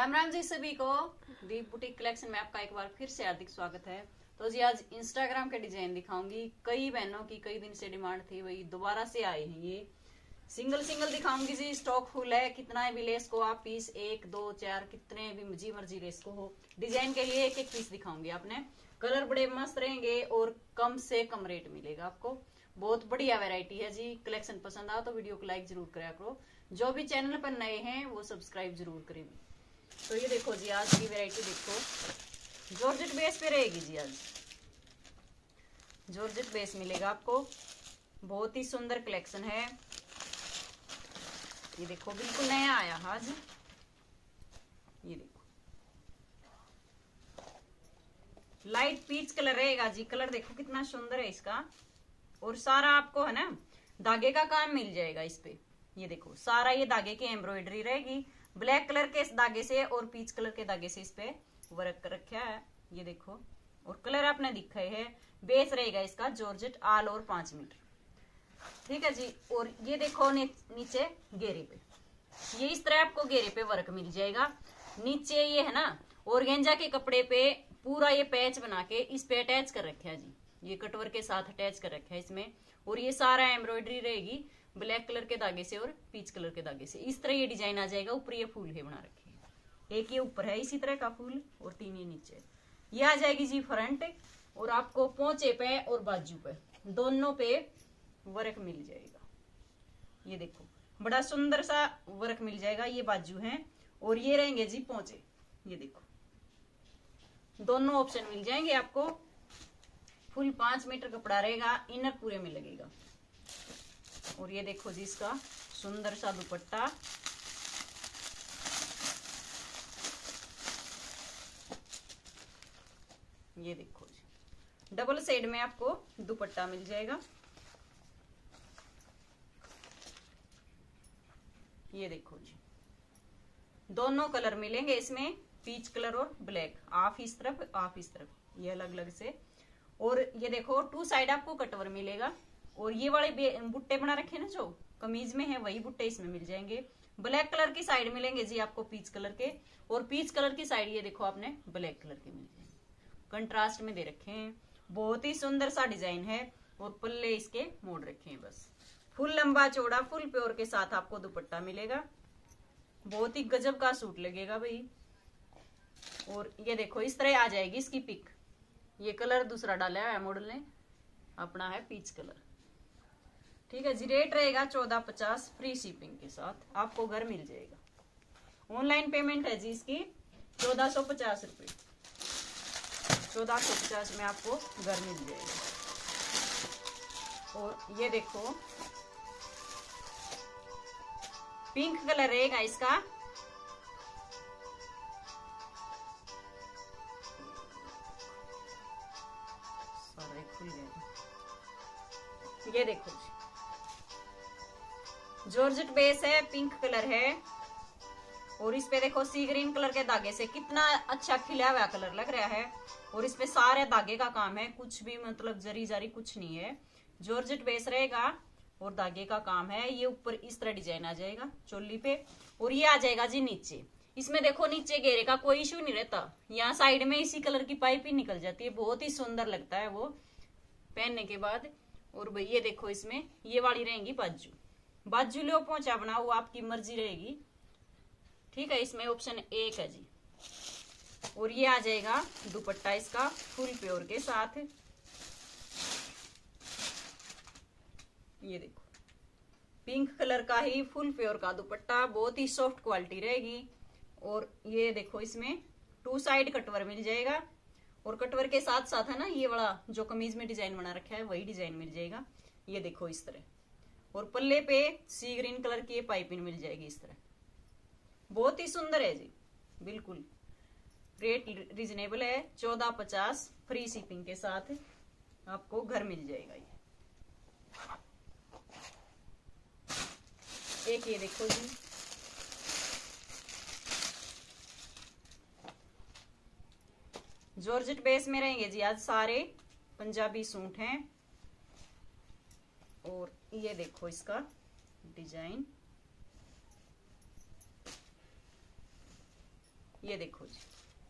राम राम जी सभी को। दीप boutique collection में आपका एक बार फिर से हार्दिक स्वागत है। तो जी आज इंस्टाग्राम के डिजाइन दिखाऊंगी। कई बहनों की कई दिन से डिमांड थी, वही दोबारा से आए हैं। ये सिंगल दिखाऊंगी जी। स्टॉक फुल है। कितना भी लेस को आप पीस 1 2 4 कितने भी मर्जी लेस को हो, डिजाइन के लिए एक एक पीस दिखाऊंगी। आपने कलर बड़े मस्त रहेंगे और कम से कम रेट मिलेगा आपको। बहुत बढ़िया वैरायटी है जी। कलेक्शन पसंद आओ तो वीडियो को लाइक जरूर करा करो। जो भी चैनल पर नए हैं वो सब्सक्राइब जरूर करें। तो ये देखो जी, आज की वैरायटी देखो, जॉर्जेट बेस पे रहेगी जी। आज जॉर्जेट बेस मिलेगा आपको। बहुत ही सुंदर कलेक्शन है। ये देखो बिल्कुल नया आया आज। ये देखो लाइट पीच कलर रहेगा जी। कलर देखो कितना सुंदर है इसका। और सारा आपको है ना धागे का काम मिल जाएगा इस पे। ये देखो सारा ये धागे की एम्ब्रॉयडरी रहेगी। ब्लैक कलर के धागे से और पीच कलर के धागे से इस पे वर्क कर रखा है। ये देखो और कलर आपने दिखाए है। बेस रहेगा इसका जॉर्जेट ऑल और 5 मीटर। ठीक है जी। और ये देखो नीचे घेरे पे, ये इस तरह आपको घेरे पे वर्क मिल जाएगा। नीचे ये है ना ऑर्गेंजा के कपड़े पे पूरा ये पैच बना के इस पे अटैच कर रखा है जी। ये कटवर के साथ अटैच कर रखा है इसमें। और ये सारा एम्ब्रॉयडरी रहेगी ब्लैक कलर के धागे से और पीच कलर के धागे से। इस तरह ये डिजाइन आ जाएगा। ऊपर ये फूल है बना रखे हैं। एक ये ऊपर है इसी तरह का फूल और 3 ये नीचे। ये आ जाएगी जी फ्रंट। और आपको पोंचे पे और बाजू पे दोनों पे वर्क मिल जाएगा। ये देखो बड़ा सुंदर सा वर्क मिल जाएगा। ये बाजू है और ये रहेंगे जी पोंचे। ये देखो दोनों ऑप्शन मिल जाएंगे आपको। फुल 5 मीटर कपड़ा रहेगा। इनर पूरे में लगेगा। और ये देखो जी इसका सुंदर सा दुपट्टा। ये देखो जी डबल शेड में आपको दुपट्टा मिल जाएगा। ये देखो जी दोनों कलर मिलेंगे इसमें, पीच कलर और ब्लैक। आप इस तरफ आप इस तरफ, ये अलग अलग से। और ये देखो 2 साइड आपको कटवर मिलेगा। और ये वाले बुट्टे बना रखे ना जो कमीज में है, वही बुट्टे इसमें मिल जाएंगे। ब्लैक कलर की साइड मिलेंगे जी आपको पीच कलर के। और पीच कलर की साइड ये देखो आपने ब्लैक कलर के मिल जाएंगे। कंट्रास्ट में दे रखे हैं। बहुत ही सुंदर सा डिजाइन है। और पल्ले इसके मोड़ रखे हैं बस। फुल लंबा चौड़ा फुल प्योर के साथ आपको दुपट्टा मिलेगा। बहुत ही गजब का सूट लगेगा भाई। और ये देखो इस तरह आ जाएगी इसकी पिक। ये कलर दूसरा डाला है मॉडल ने, अपना है पीच कलर। ठीक है जी। रेट रहेगा 1450 फ्री शिपिंग के साथ आपको घर मिल जाएगा। ऑनलाइन पेमेंट है जी इसकी 1450 रुपये। 1450 में आपको घर मिल जाएगा। और ये देखो पिंक कलर रहेगा इसका। सारा खुल गया। ये देखो जॉर्जेट बेस है, पिंक कलर है। और इस पे देखो सी ग्रीन कलर के धागे से कितना अच्छा खिला हुआ कलर लग रहा है। और इस पे सारे धागे का काम है, कुछ भी मतलब जरी जारी कुछ नहीं है। जॉर्जेट बेस रहेगा और धागे का काम है। ये ऊपर इस तरह डिजाइन आ जाएगा चोली पे। और ये आ जाएगा जी नीचे। इसमें देखो नीचे घेरे का कोई इशू नहीं रहता। यहाँ साइड में इसी कलर की पाइप ही निकल जाती है। बहुत ही सुंदर लगता है वो पहनने के बाद। और भाई ये देखो इसमें ये वाली रहेंगी बाजू। बाजू लो पहुंचा बनाओ, आपकी मर्जी रहेगी। ठीक है। इसमें ऑप्शन 1 है जी। और ये आ जाएगा दुपट्टा इसका फुल प्योर के साथ। ये देखो पिंक कलर का ही फुल प्योर का दुपट्टा। बहुत ही सॉफ्ट क्वालिटी रहेगी। और ये देखो इसमें 2 साइड कटवर मिल जाएगा। और कटवर के साथ साथ है ना ये वाला जो कमीज में डिजाइन बना रखा है वही डिजाइन मिल जाएगा। ये देखो इस तरह। और पल्ले पे सी ग्रीन कलर की पाइपिंग मिल जाएगी इस तरह। बहुत ही सुंदर है जी। बिल्कुल रेट रीजनेबल है। 1450 फ्री शिपिंग के साथ आपको घर मिल जाएगा। ये एक ये देखो जी जॉर्जेट बेस में रहेंगे जी आज सारे पंजाबी सूट हैं। और ये देखो इसका डिजाइन। ये देखो जी,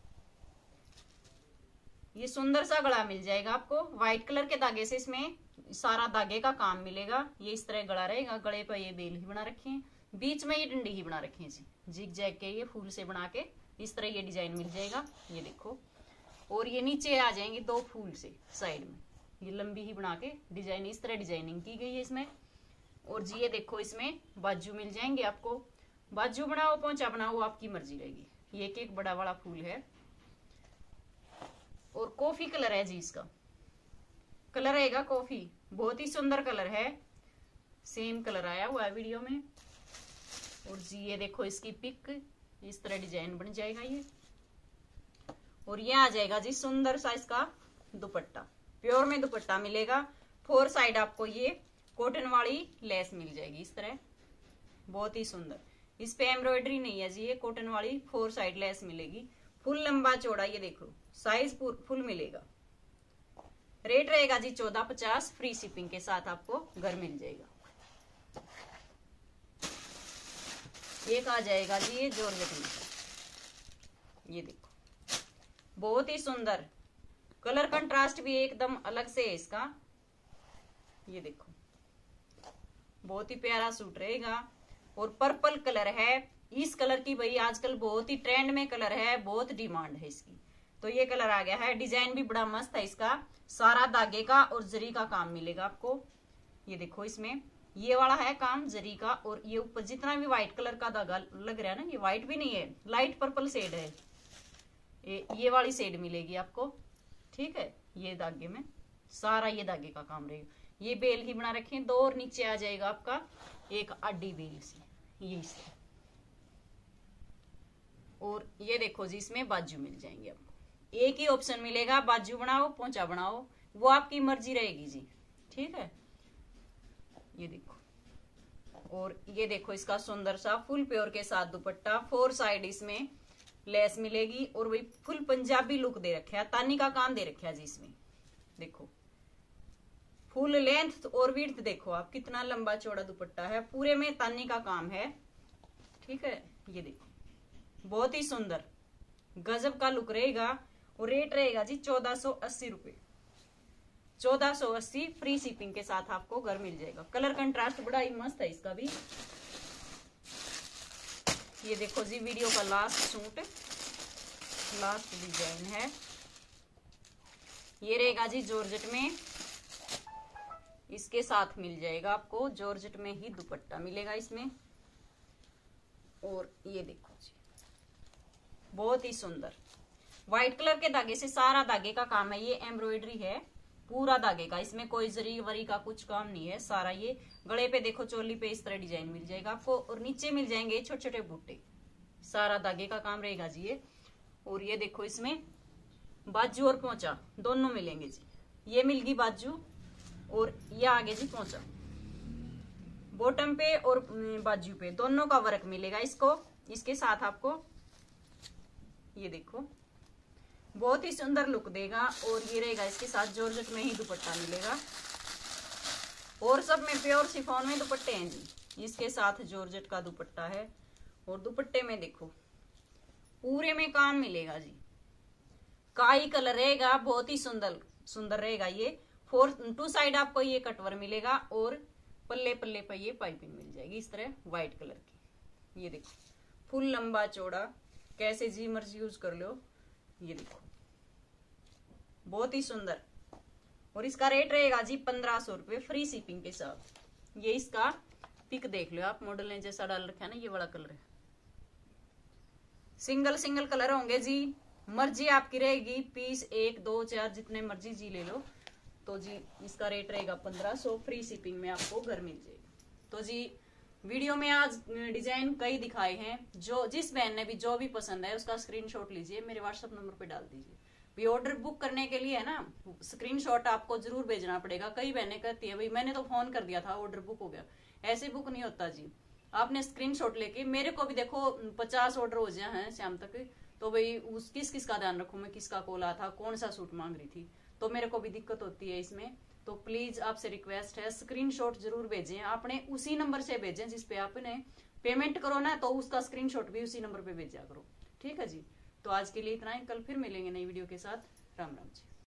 ये सुंदर सा गला मिल जाएगा आपको। व्हाइट कलर के धागे से इसमें सारा धागे का काम मिलेगा। ये इस तरह गला रहेगा, गले पर ये बेल ही बना रखे हैं, बीच में ये डंडी ही बना रखे हैं जी, जिग जैग के ये फूल से बना के इस तरह ये डिजाइन मिल जाएगा। ये देखो, और ये नीचे आ जाएंगे 2 फूल से साइड में, ये लंबी ही बना के डिजाइन, इस तरह डिजाइनिंग की गई है इसमें। और जी ये देखो, इसमें बाजू मिल जाएंगे आपको। बाजू बनाओ पोंचा बनाओ आपकी मर्जी रहेगी। ये एक बड़ा वाला फूल है और कॉफी कलर है जी, इसका कलर रहेगा कॉफी, बहुत ही सुंदर कलर है, सेम कलर आया हुआ है वीडियो में। और जी ये देखो इसकी पिक, इस तरह डिजाइन बन जाएगा ये। और ये आ जाएगा जी सुंदर सा इसका दुपट्टा, प्योर में दुपट्टा मिलेगा। 4 साइड आपको ये कॉटन वाली लेस मिल जाएगी इस तरह, बहुत ही सुंदर। इस पे एम्ब्रॉयडरी नहीं है जी, ये कॉटन वाली 4 साइड लेस मिलेगी। फुल लंबा चौड़ा, ये देखो साइज फुल मिलेगा। रेट रहेगा जी 1450, फ्री शिपिंग के साथ आपको घर मिल जाएगा। एक आ जाएगा जी ये जॉर्जेट में, ये देखो बहुत ही सुंदर कलर कंट्रास्ट भी एकदम अलग से है इसका। ये देखो बहुत ही प्यारा सूट रहेगा। और पर्पल कलर है, इस कलर की भाई आजकल बहुत ही ट्रेंड में कलर है, बहुत डिमांड है इसकी, तो ये कलर आ गया है। डिजाइन भी बड़ा मस्त है इसका, सारा धागे का और जरी का काम मिलेगा आपको। ये देखो इसमें ये वाला है काम जरी का, और ये ऊपर जितना भी व्हाइट कलर का धागा लग रहा है ना, ये व्हाइट भी नहीं है, लाइट पर्पल शेड है, ये वाली शेड मिलेगी आपको। ठीक है, ये धागे में सारा ये धागे का काम रहेगा। ये बेल ही बना रखे हैं 2, और नीचे आ जाएगा आपका एक आडी बेल से, ये इससे। और ये देखो जी इसमें बाजू मिल जाएंगे आपको, एक ही ऑप्शन मिलेगा, बाजू बनाओ पोंचा बनाओ, वो आपकी मर्जी रहेगी जी। ठीक है, ये देखो। और ये देखो इसका सुंदर सा फुल प्योर के साथ दुपट्टा, 4 साइड इसमें लेस मिलेगी, और वही फुल पंजाबी लुक दे रखा है, तानी का काम दे रखा है जी इसमें। देखो फुल लेंथ और विड्थ देखो आप, कितना लंबा चौड़ा दुपट्टा है, पूरे में तानी का काम है। ठीक है, ये देखो बहुत ही सुंदर गजब का लुक रहेगा। और रेट रहेगा जी 1480 रुपए, 1480 फ्री शिपिंग के साथ आपको घर मिल जाएगा। कलर कंट्रास्ट बड़ा ही मस्त है इसका भी। ये देखो जी वीडियो का लास्ट सूट, लास्ट डिजाइन है, ये रहेगा जी जॉर्जेट में, इसके साथ मिल जाएगा आपको, जॉर्जेट में ही दुपट्टा मिलेगा इसमें। और ये देखो जी बहुत ही सुंदर व्हाइट कलर के धागे से सारा धागे का काम है, ये एम्ब्रॉयडरी है पूरा धागे का, इसमें कोई जरी वरी का कुछ काम नहीं है, सारा ये गले पे देखो चोली पे इस तरह डिजाइन मिल जाएगा आपको, और नीचे मिल जाएंगे छोटे छोटे बूटे, सारा धागे का काम रहेगा जी ये। और ये देखो इसमें बाजू और पोंचा दोनों मिलेंगे जी, ये मिलगी बाजू और ये आगे जी पोंचा, बॉटम पे और बाजू पे दोनों का वर्क मिलेगा इसको, इसके साथ आपको। ये देखो बहुत ही सुंदर लुक देगा। और ये रहेगा इसके साथ जॉर्जेट में ही दुपट्टा मिलेगा, और सब में प्योर शिफॉन में दुपट्टे हैं जी, इसके साथ जॉर्जेट का दुपट्टा है। और दुपट्टे में देखो पूरे में काम मिलेगा जी, काई कलर रहेगा, बहुत ही सुंदर सुंदर रहेगा ये। 2 साइड आपको ये कटवर मिलेगा, और पल्ले पल्ले पर ये पाइपिंग मिल जाएगी इस तरह व्हाइट कलर की। ये देखो फुल लंबा चौड़ा, कैसे जी मर्जी यूज कर लो। ये देखो बहुत ही सुंदर, और इसका रेट रहेगा जी 1500 रुपये फ्री शिपिंग के साथ। ये इसका पिक देख लो आप, मॉडल ने जैसा डाल रखा है ना, ये वाला कलर है, सिंगल सिंगल कलर होंगे जी, मर्जी आपकी रहेगी, पीस 1 2 4 जितने मर्जी जी ले लो। तो जी इसका रेट रहेगा 1500, फ्री शिपिंग में आपको घर मिल जाएगा। तो जी वीडियो में आज डिजाइन कई दिखाए हैं, जो जिस बहन ने भी जो भी पसंद है उसका स्क्रीनशॉट लीजिए, मेरे व्हाट्सएप नंबर पे डाल दीजिए। भी ऑर्डर बुक करने के लिए है ना, स्क्रीनशॉट आपको जरूर भेजना पड़ेगा। कई बहनें कहती है भाई मैंने तो फोन कर दिया था ऑर्डर बुक हो गया, ऐसे बुक नहीं होता जी, आपने स्क्रीनशॉट लेके, मेरे को भी देखो 50 ऑर्डर हो जाए हैं शाम तक, तो भाई उस किस किस का ध्यान रखूं मैं, किसका कॉल आया था, कौन सा सूट मांग रही थी, तो मेरे को भी दिक्कत होती है इसमें। तो प्लीज आपसे रिक्वेस्ट है स्क्रीनशॉट जरूर भेजें, आपने उसी नंबर से भेजें जिसपे आपने पेमेंट करो ना, तो उसका स्क्रीनशॉट भी उसी नंबर पे भेजा करो। ठीक है जी, तो आज के लिए इतना ही, कल फिर मिलेंगे नई वीडियो के साथ। राम राम जी।